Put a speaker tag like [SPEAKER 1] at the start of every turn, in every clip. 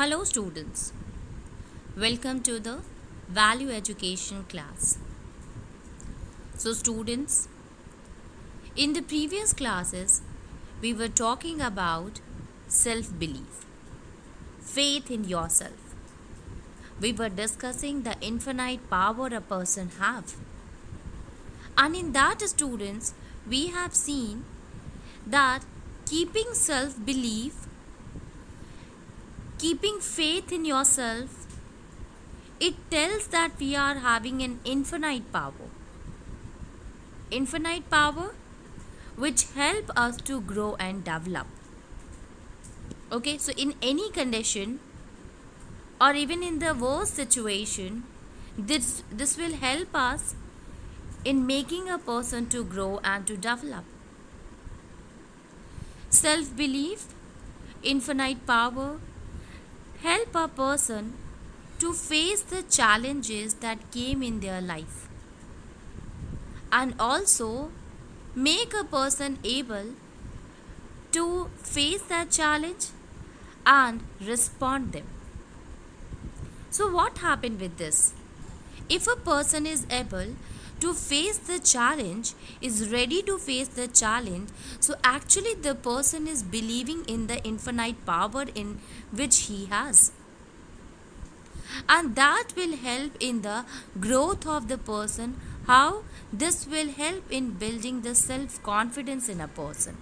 [SPEAKER 1] Hello students, welcome to the value education class. So students, in the previous classes we were talking about self-belief, faith in yourself. We were discussing the infinite power a person have. And in that students, we have seen that keeping self-belief, keeping faith in yourself, it tells that we are having an infinite power. Infinite power which help us to grow and develop. Okay, so in any condition or even in the worst situation, this will help us in making a person to grow and to develop. Self-belief, infinite power, help a person to face the challenges that came in their life and also make a person able to face that challenge and respond them. So what happened with this? If a person is able to face the challenge, is ready to face the challenge, so actually the person is believing in the infinite power in which he has. And that will help in the growth of the person. How? This will help in building the self-confidence in a person.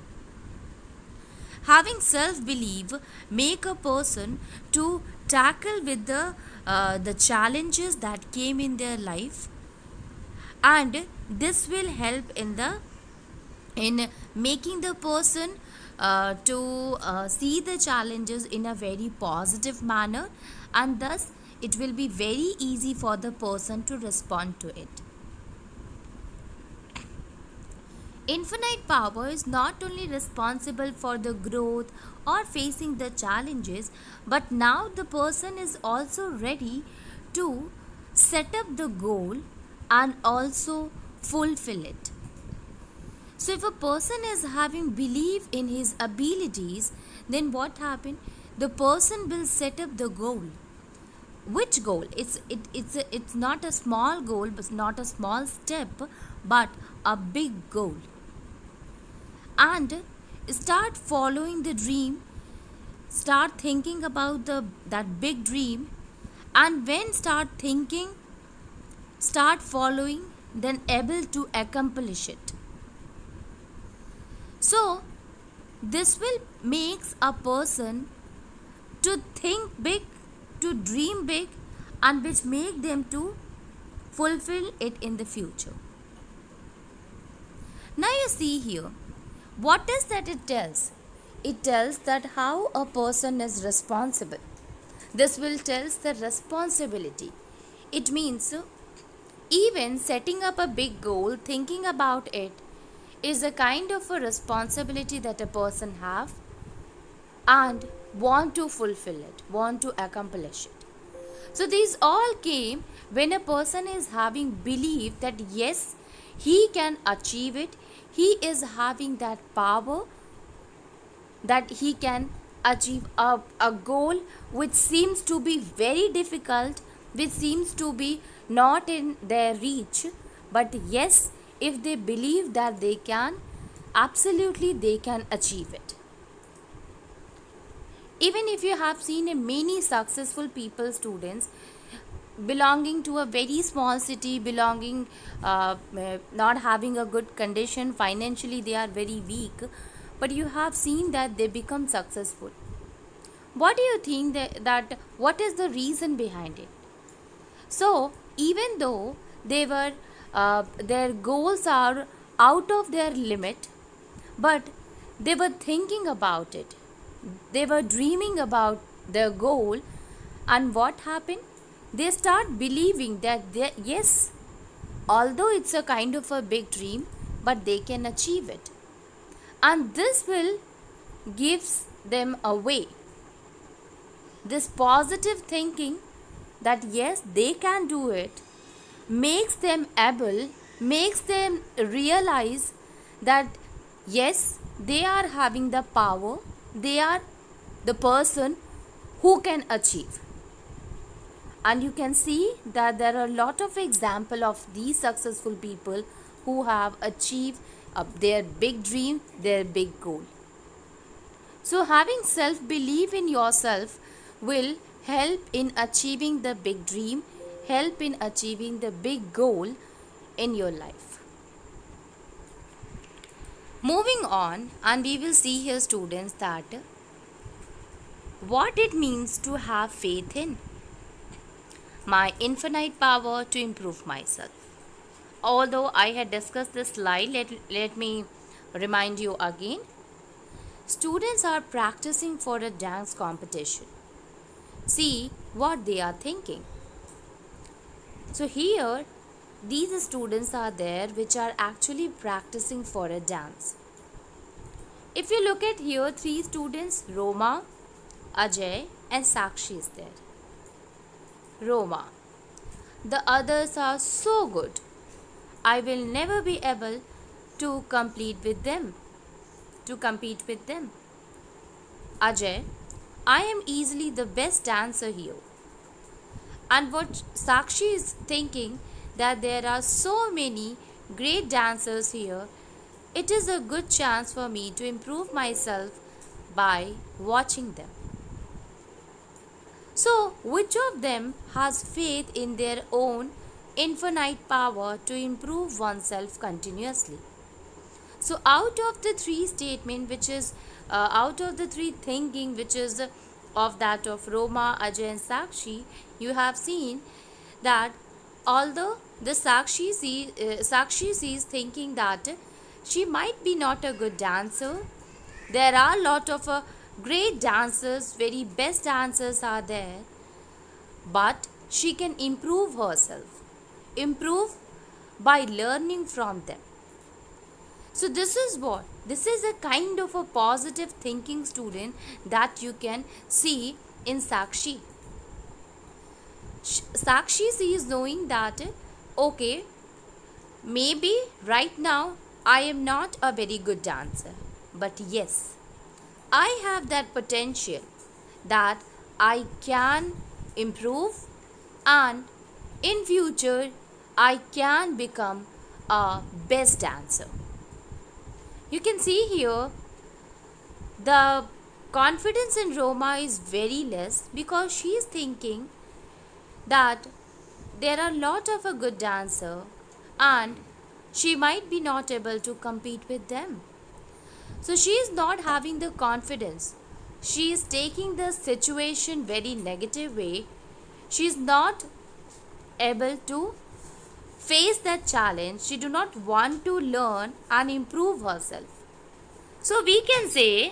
[SPEAKER 1] Having self-belief make a person to tackle with the challenges that came in their life, and this will help in making the person to see the challenges in a very positive manner, and thus it will be very easy for the person to respond to it. Infinite power is not only responsible for the growth or facing the challenges, but now the person is also ready to set up the goal and also fulfill it. So if a person is having belief in his abilities, then what happened? The person will set up the goal. Which goal? It's not a small goal, but not a small step, but a big goal. And start following the dream, start thinking about that big dream, and when start thinking, start following, then able to accomplish it. So this will makes a person to think big, to dream big, and which make them to fulfill it in the future. Now you see here, what is that it tells? It tells that how a person is responsible. This will tells the responsibility. It means even setting up a big goal, thinking about it, is a kind of a responsibility that a person have and want to fulfill it, want to accomplish it. So these all came when a person is having belief that yes, he can achieve it. He is having that power that he can achieve a goal which seems to be very difficult, which seems to be not in their reach, but yes, if they believe that they can, absolutely they can achieve it. Even if you have seen many successful people, students, belonging to a very small city, belonging not having a good condition, financially they are very weak, but you have seen that they become successful. What do you think that what is the reason behind it? So even though they were their goals are out of their limit, but they were thinking about it, they were dreaming about their goal, and what happened? They start believing that yes, although it's a kind of a big dream, but they can achieve it. And this will gives them a way. This positive thinking that yes, they can do it, makes them able, makes them realize that yes, they are having the power, they are the person who can achieve. And you can see that there are a lot of examples of these successful people who have achieved their big dream, their big goal. So having self-belief in yourself will help in achieving the big dream, help in achieving the big goal in your life. Moving on, and we will see here, students, that what it means to have faith in my infinite power to improve myself. Although I had discussed this slide, let me remind you again. Students are practicing for a dance competition. See what they are thinking. So here, these students are there which are actually practicing for a dance. If you look at here, 3 students, Roma, Ajay and Sakshi is there. Roma: the others are so good. I will never be able to compete with them. Ajay: I am easily the best dancer here. And what Sakshi is thinking, that there are so many great dancers here. It is a good chance for me to improve myself by watching them. So, which of them has faith in their own infinite power to improve oneself continuously? So, out of the 3 statement, which is out of the 3 thinking, which is of that of Roma, Ajay and Sakshi, you have seen that although the Sakshi sees thinking that she might be not a good dancer, there are a lot of great dancers, very best dancers are there, but she can improve herself, improve by learning from them. So this is a kind of a positive thinking, student, that you can see in Sakshi. Sakshi is knowing that, okay, maybe right now I am not a very good dancer, but yes, I have that potential that I can improve, and in future I can become a best dancer. You can see here the confidence in Roma is very less, because she is thinking that there are a lot of a good dancer and she might be not able to compete with them. So she is not having the confidence. She is taking the situation very negative way. She is not able to face that challenge. She do not want to learn and improve herself. So we can say,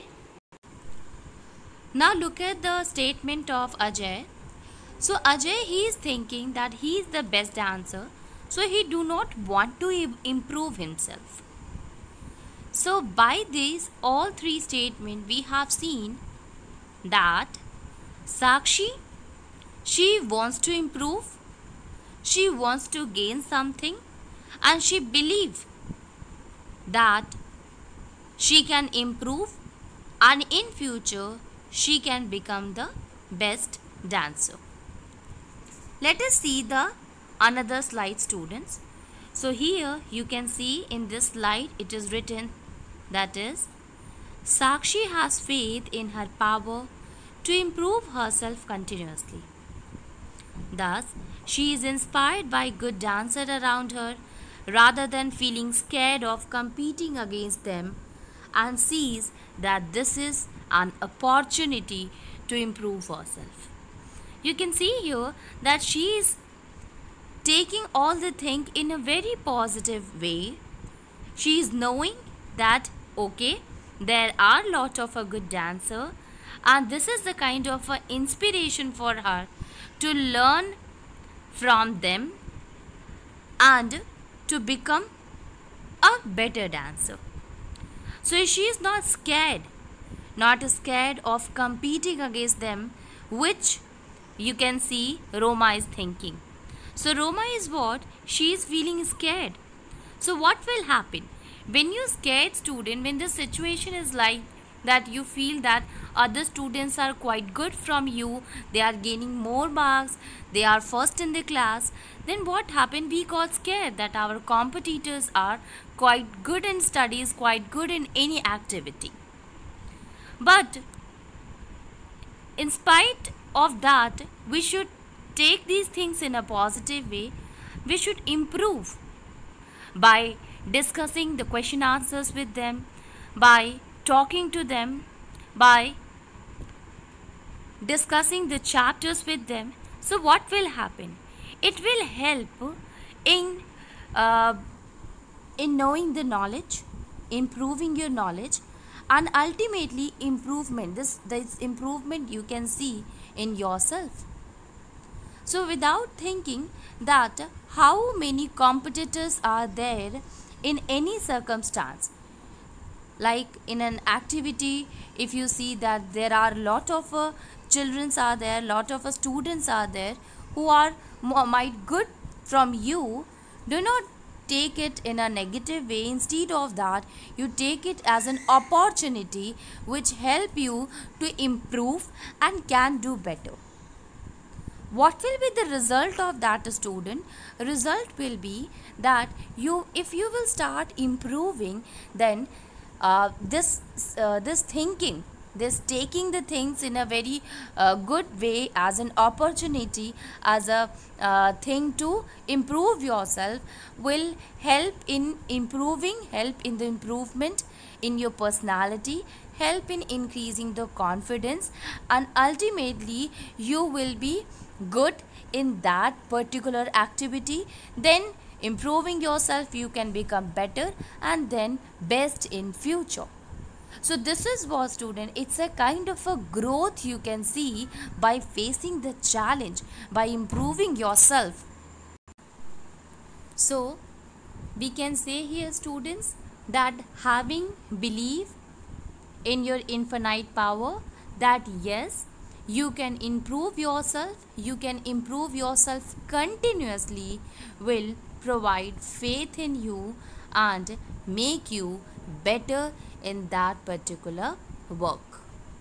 [SPEAKER 1] now look at the statement of Ajay. So Ajay, he is thinking that he is the best dancer, so he do not want to improve himself. So by these all 3 statements, we have seen that Sakshi, she wants to improve, she wants to gain something, and she believes that she can improve, and in future she can become the best dancer. Let us see the another slide, students. So here you can see in this slide it is written, that is, Sakshi has faith in her power to improve herself continuously. Thus, she is inspired by good dancers around her rather than feeling scared of competing against them, and sees that this is an opportunity to improve herself. You can see here that she is taking all the things in a very positive way. She is knowing that, okay, there are a lot of a good dancer, and this is the kind of a inspiration for her to learn from them and to become a better dancer. So she is not scared of competing against them, which you can see Roma is thinking. So Roma is what? She is feeling scared. So what will happen? When you scared, student, when the situation is like that, you feel that other students are quite good from you, they are gaining more marks, they are first in the class, then what happened? We got scared that our competitors are quite good in studies, quite good in any activity. But in spite of that, we should take these things in a positive way. We should improve by discussing the question answers with them, by talking to them, by discussing the chapters with them. So what will happen? It will help in uh, in knowing the knowledge, improving your knowledge, and ultimately improvement. This improvement you can see in yourself. So without thinking that how many competitors are there in any circumstance, like in an activity, if you see that there are lot of children are there, lot of students are there who are might good from you, do not take it in a negative way. Instead of that, you take it as an opportunity which help you to improve and can do better. What will be the result of that student? Result will be that if you will start improving, then this thinking, this taking the things in a very good way as an opportunity, as a thing to improve yourself, will help in improving, help in the improvement in your personality, help in increasing the confidence, and ultimately you will be good in that particular activity. Then improving yourself, you can become better and then best in future. So this is what, student, it's a kind of a growth you can see by facing the challenge, by improving yourself. So we can say here, students, that having belief in your infinite power, that yes, you can improve yourself, you can improve yourself continuously, will provide faith in you and make you better in that particular work.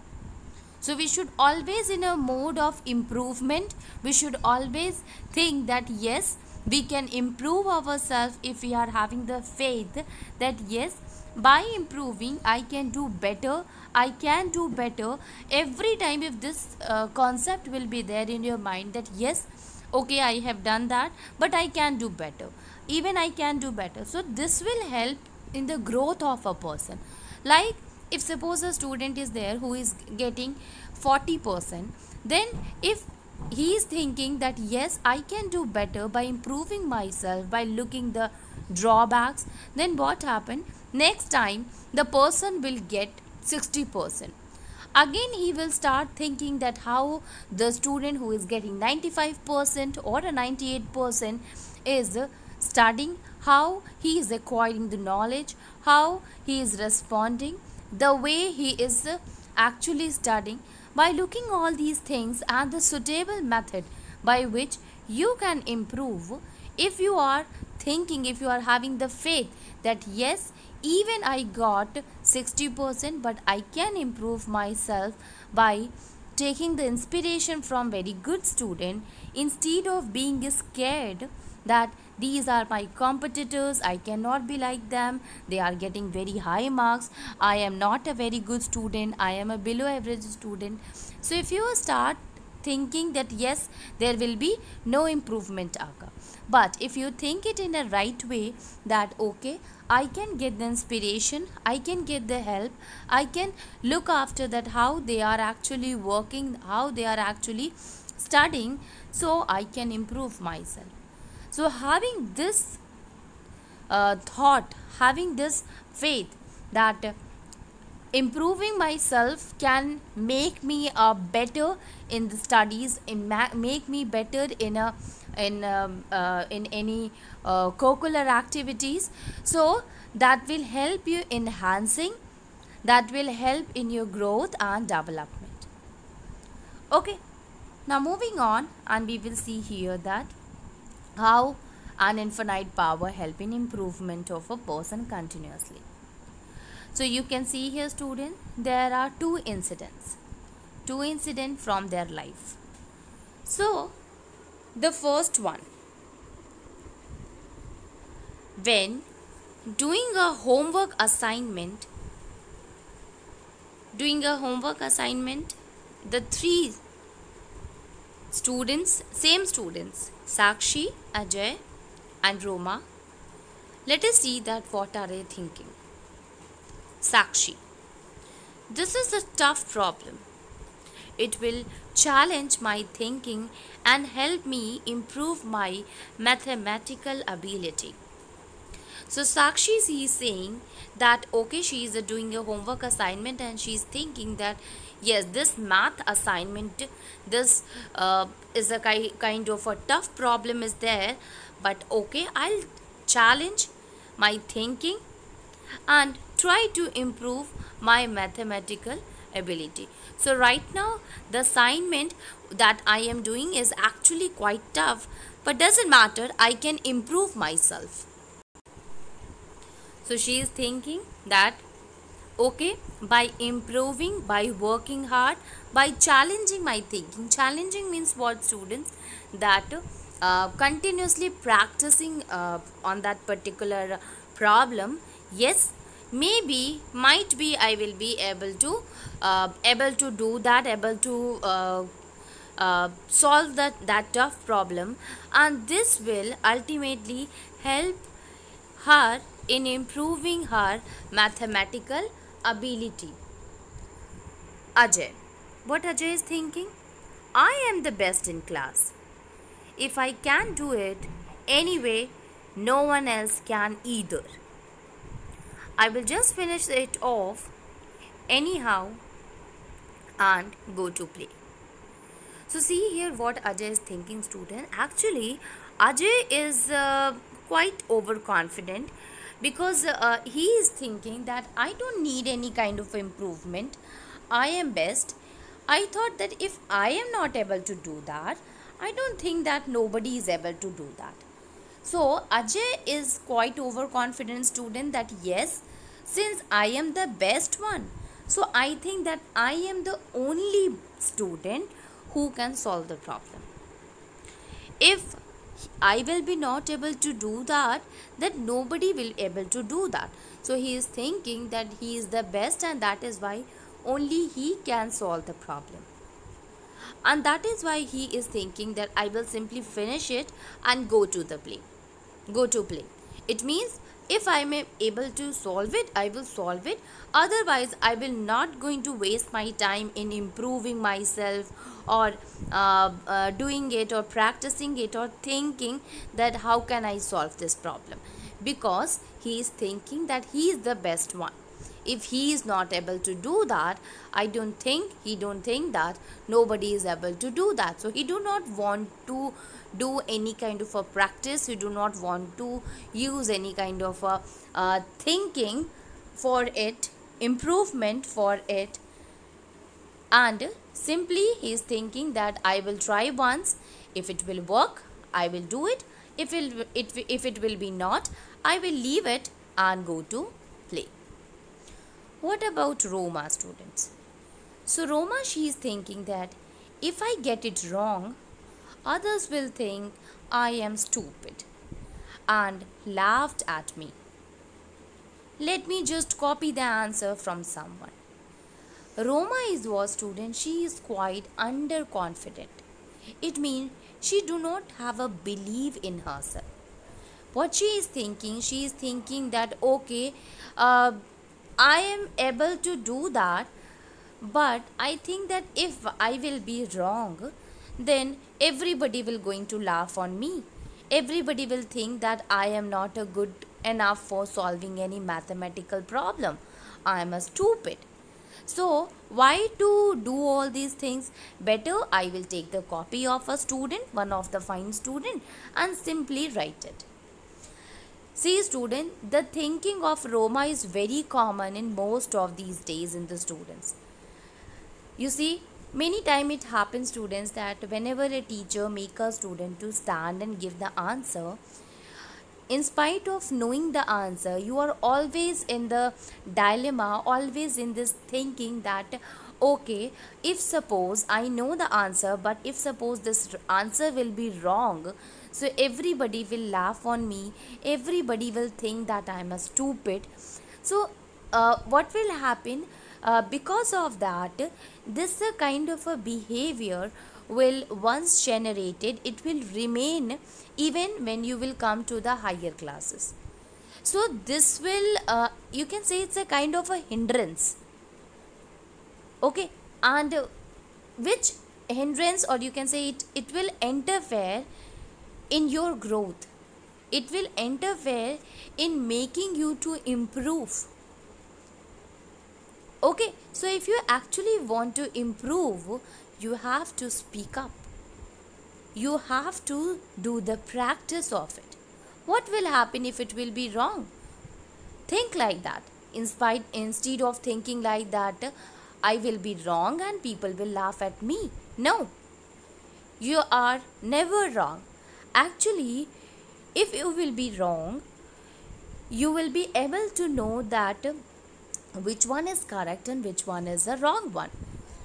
[SPEAKER 1] So we should always in a mode of improvement. We should always think that yes, we can improve ourselves if we are having the faith that yes, by improving I can do better, I can do better. Every time if this concept will be there in your mind that yes, okay, I have done that, but I can do better, even I can do better. So this will help in the growth of a person. Like if suppose a student is there who is getting 40%, then if he is thinking that yes, I can do better by improving myself, by looking the drawbacks, then what happen? Next time the person will get 60%. Again he will start thinking that how the student who is getting 95% or a 98% is studying, how he is acquiring the knowledge, how he is responding, the way he is actually studying. By looking all these things and the suitable method by which you can improve, if you are thinking, if you are having the faith that yes, even I got 60%, but I can improve myself by taking the inspiration from very good student, instead of being scared that these are my competitors, I cannot be like them, they are getting very high marks, I am not a very good student, I am a below average student. So if you start thinking that yes, there will be no improvement occur, but if you think it in a right way that okay, I can get the inspiration, I can get the help, I can look after that how they are actually working, how they are actually studying, so I can improve myself. So having this thought, having this faith that improving myself can make me better in the studies, make me better in any curricular activities, so that will help you enhancing, that will help in your growth and development. Okay, now moving on, and we will see here that how an infinite power help in improvement of a person continuously. So you can see here, student, there are two incidents. two incidents from their life. So, the first one, when doing a homework assignment, the three students, same students, Sakshi, Ajay, and Roma. Let us see that what are they thinking. Sakshi, this is a tough problem. It will challenge my thinking and help me improve my mathematical ability. So Sakshi is saying that okay, she is doing a homework assignment and she is thinking that yes, this math assignment, this is a kind of a tough problem is there, but okay, I'll challenge my thinking and try to improve my mathematical ability. So right now the assignment that I am doing is actually quite tough, but doesn't matter, I can improve myself. So she is thinking that okay, by improving, by working hard, by challenging my thinking. Challenging means what, students? That continuously practicing on that particular problem. Yes, maybe, might be, I will be able to do that, able to solve that tough problem, and this will ultimately help her in improving her mathematical ability. Ajay, what Ajay is thinking? I am the best in class. If I can do it anyway, no one else can either. I will just finish it off anyhow and go to play. So see here what Ajay is thinking, student. Actually, Ajay is quite overconfident because he is thinking that I don't need any kind of improvement. I am best. I thought that if I am not able to do that, I don't think that nobody is able to do that. So Ajay is quite overconfident student that yes, since I am the best one, so I think that I am the only student who can solve the problem. If I will be not able to do that, then nobody will able to do that. So he is thinking that he is the best and that is why only he can solve the problem. And that is why he is thinking that I will simply finish it and go to play. It means if I am able to solve it, I will solve it. Otherwise, I will not going to waste my time in improving myself or doing it or practicing it or thinking that how can I solve this problem. Because he is thinking that he is the best one. If he is not able to do that, he don't think that nobody is able to do that. So he do not want to do any kind of a practice. He do not want to use any kind of a thinking for it, improvement for it, and simply he is thinking that I will try once. If it will work, I will do it. If it will be not, I will leave it and go to play. What about Roma, students? So Roma, she is thinking that if I get it wrong, others will think I am stupid and laughed at me. Let me just copy the answer from someone. Roma is what, student? She is quite underconfident. It means she do not have a belief in herself. What she is thinking that okay, I am able to do that, but I think that if I will be wrong, then everybody will going to laugh on me. Everybody will think that I am not a good enough for solving any mathematical problem. I am a stupid. So why to do all these things? Better I will take the copy of a student, one of the fine student, and simply write it. See, student, the thinking of Roma is very common in most of these days in the students. You see, many times it happens, students, that whenever a teacher make a student to stand and give the answer, in spite of knowing the answer, you are always in the dilemma, always in this thinking that okay, if suppose I know the answer, but if suppose this answer will be wrong, so everybody will laugh on me, everybody will think that I am a stupid. So what will happen, because of that, this kind of a behavior will once generated, it will remain even when you will come to the higher classes. So this will, you can say it's a kind of a hindrance. Okay, and which hindrance, or you can say it will interfere in your growth, it will interfere in making you to improve. Okay, so if you actually want to improve, you have to speak up, you have to do the practice of it. What will happen if it will be wrong? Think like that. Instead of thinking like that, I will be wrong and people will laugh at me. No, you are never wrong. Actually, if you will be wrong, you will be able to know that which one is correct and which one is the wrong one.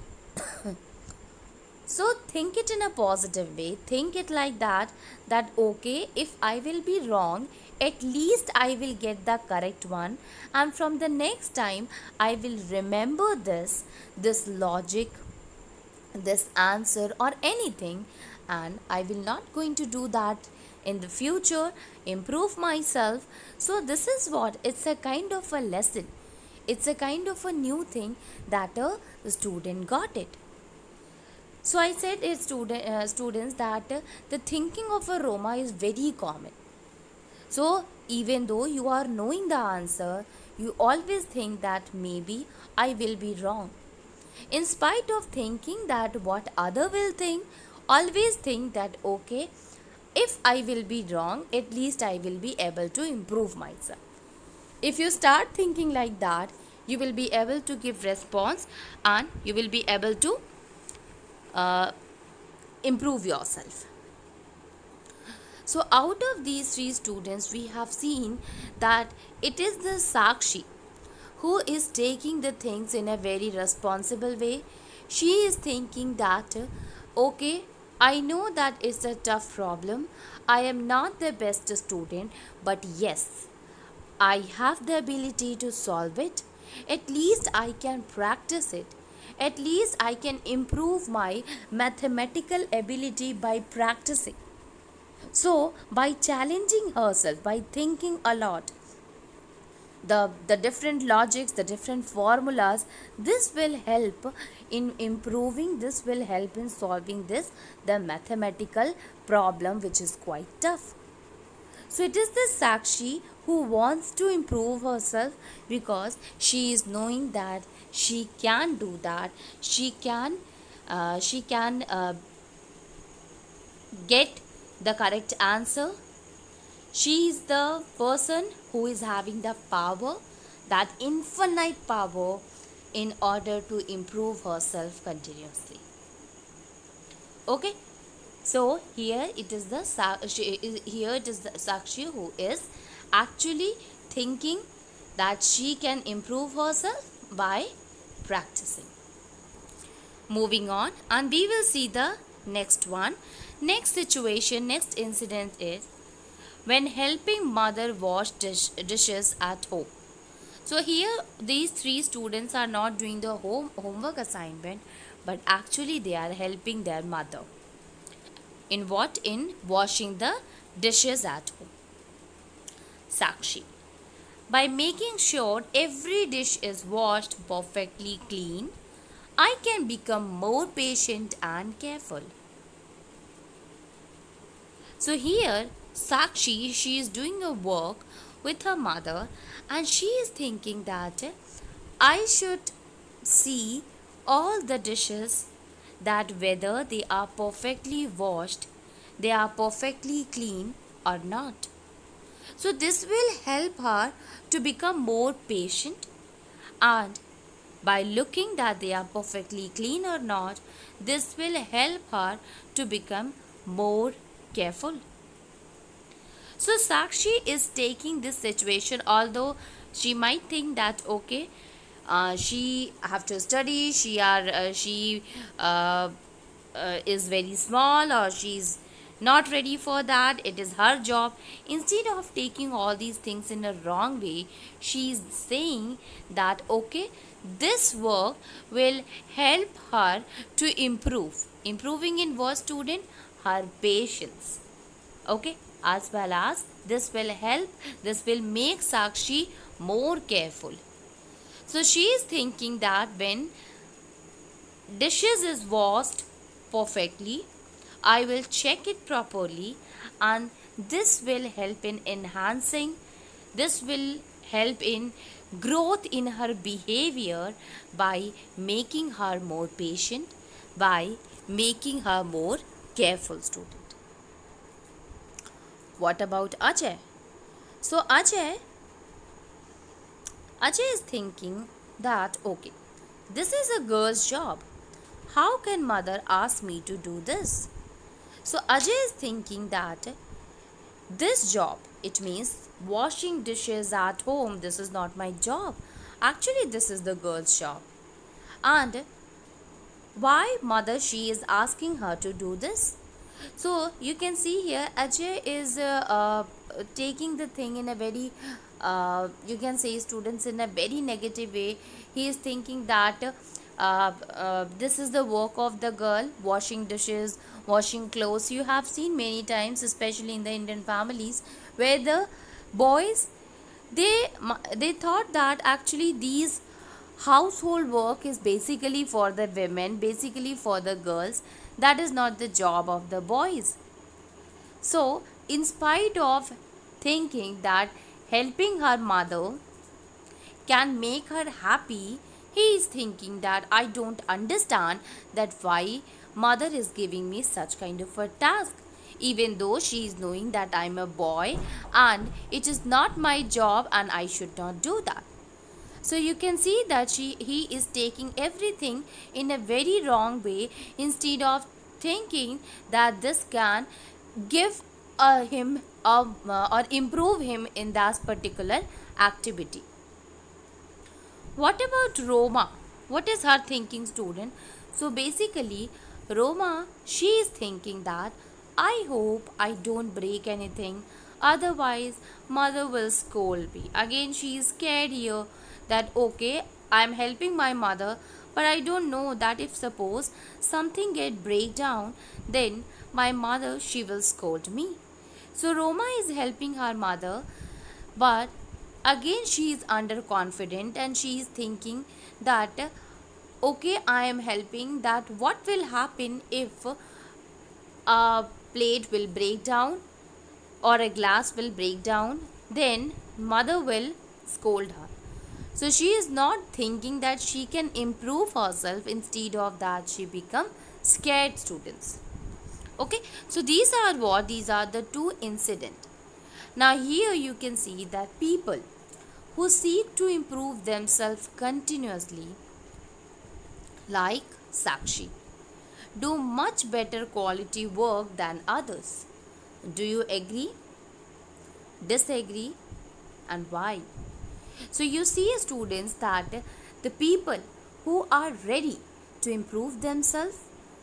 [SPEAKER 1] So think it in a positive way. Think it like that, that okay, if I will be wrong, at least I will get the correct one, and from the next time I will remember this logic, this answer or anything, and I will not going to do that in the future, improve myself. So this is what, it's a kind of a lesson, it's a kind of a new thing that a student got it. So I said it students that the thinking of a Roma is very common. So even though you are knowing the answer, you always think that maybe I will be wrong. In spite of thinking that what other will think, always think that okay, if I will be wrong, at least I will be able to improve myself. If you start thinking like that, you will be able to give response and you will be able to improve yourself. So out of these three students, we have seen that it is the Sakshi who is taking the things in a very responsible way. She is thinking that okay, I know that it's a tough problem, I am not the best student, but yes, I have the ability to solve it. At least I can practice it. At least I can improve my mathematical ability by practicing. So, by challenging herself, by thinking a lot, the different logics, the different formulas, this will help in improving, this will help in solving the mathematical problem which is quite tough. So it is the Sakshi who wants to improve herself because she is knowing that she can do that. She can get the correct answer. She is the person who is having the power, that infinite power, in order to improve herself continuously. Okay. So here it is the Sakshi who is actually thinking that she can improve herself by practicing. Moving on, and we will see the next one. Next situation, next incident is when helping mother wash dishes at home. So here these three students are not doing the homework assignment, but actually they are helping their mother. In what? In washing the dishes at home. Sakshi. By making sure every dish is washed perfectly clean, I can become more patient and careful. So here Sakshi, she is doing a work with her mother and she is thinking that I should see all the dishes, that whether they are perfectly washed, they are perfectly clean or not. So this will help her to become more patient, and by looking that they are perfectly clean or not, this will help her to become more careful. So Sakshi is taking this situation, although she might think that okay, she have to study, she is very small, or she's not ready for that, it is her job. Instead of taking all these things in a wrong way, she is saying that okay, this work will help her to improving in what, student? Her patience. Okay, as well as this will help, this will make Sakshi more careful. So she is thinking that when dishes is washed perfectly, I will check it properly, and this will help in enhancing, this will help in growth in her behavior by making her more patient, by making her more careful, student. What about Ajay? So Ajay is thinking that okay, this is a girl's job. How can mother ask me to do this? So Ajay is thinking that this job, it means washing dishes at home, this is not my job. Actually, this is the girl's job. And why mother she is asking her to do this? So you can see here Ajay is taking the thing in a very you can say, students, in a very negative way. He is thinking that this is the work of the girl, washing dishes, washing clothes. You have seen many times, especially in the Indian families, where the boys, they thought that actually these household work is basically for the women, basically for the girls. That is not the job of the boys. So in spite of thinking that helping her mother can make her happy, he is thinking that I don't understand that why mother is giving me such kind of a task, even though she is knowing that I'm a boy and it is not my job and I should not do that. So you can see that he is taking everything in a very wrong way, instead of thinking that this can give him or improve him in that particular activity. What about Roma? What is her thinking, student? So basically, Roma, she is thinking that I hope I don't break anything, otherwise mother will scold me. Again, she is scared here that okay, I am helping my mother, but I don't know that if suppose something get break down, then my mother she will scold me. So Roma is helping her mother, but again she is underconfident and she is thinking that okay, I am helping, that what will happen if a plate will break down or a glass will break down, then mother will scold her. So she is not thinking that she can improve herself, instead of that she become scared, students. Okay, so these are what, these are the two incidents. Now here you can see that people who seek to improve themselves continuously, like Sakshi, do much better quality work than others. Do you agree? Disagree? And why? So you see, students, that the people who are ready to improve themselves,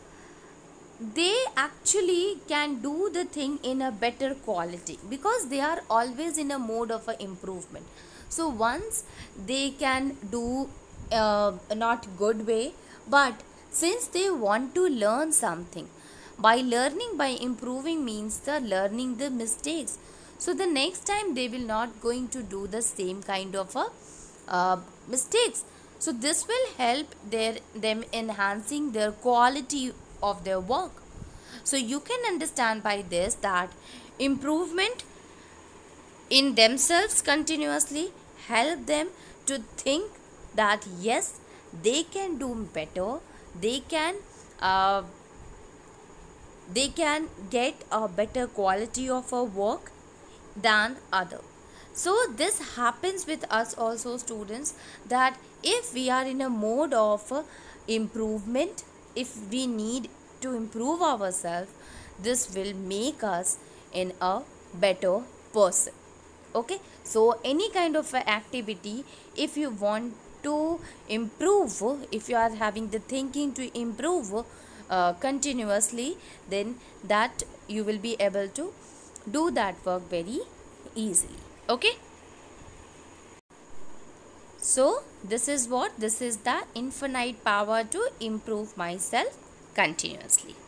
[SPEAKER 1] they actually can do the thing in a better quality, because they are always in a mode of a improvement. So once they can do not good way, but since they want to learn something, by learning, by improving means the learning the mistakes, so the next time they will not going to do the same kind of a mistakes. So this will help them enhancing their quality of their work. So you can understand by this that improvement in themselves continuously help them to think that yes, they can do better, they can uh, they can get a better quality of a work than other. So this happens with us also, students, that if we are in a mode of improvement, if we need to improve ourselves, this will make us in a better person. Okay, so any kind of activity, if you want to improve, if you are having the thinking to improve continuously, then that you will be able to do that work very easily. Okay, so this is the infinite power to improve myself continuously.